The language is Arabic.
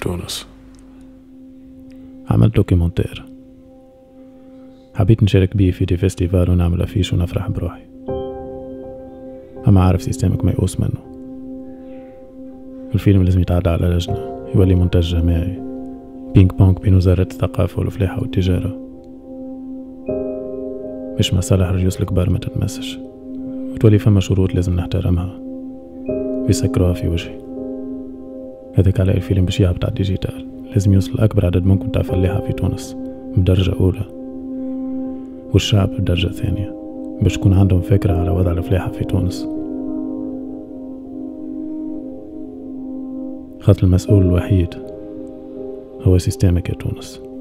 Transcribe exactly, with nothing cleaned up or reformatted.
تونس. عملت دوكيومنتير، حبيت نشارك بيه في دي فيستيفال ونعمل أفيش ونفرح بروحي، أما عارف سيستمك ميؤوس منه. الفيلم لازم يتعدى على لجنة، يولي منتج جماعي، بينج بونج بين وزارة الثقافة والفلاحة والتجارة، مش مصالح الرجوس الكبار ما تتمسش، وتولي فما شروط لازم نحترمها ويسكروها في وجهي. هذاك على الفيلم باش يهبط على الديجيتال لازم يوصل أكبر عدد ممكن تاع فلاحة في تونس بدرجة أولى، والشعب بدرجة ثانية، باش تكون عندهم فكرة على وضع الفلاحة في تونس. خاطر المسؤول الوحيد هو سيستمك يا تونس.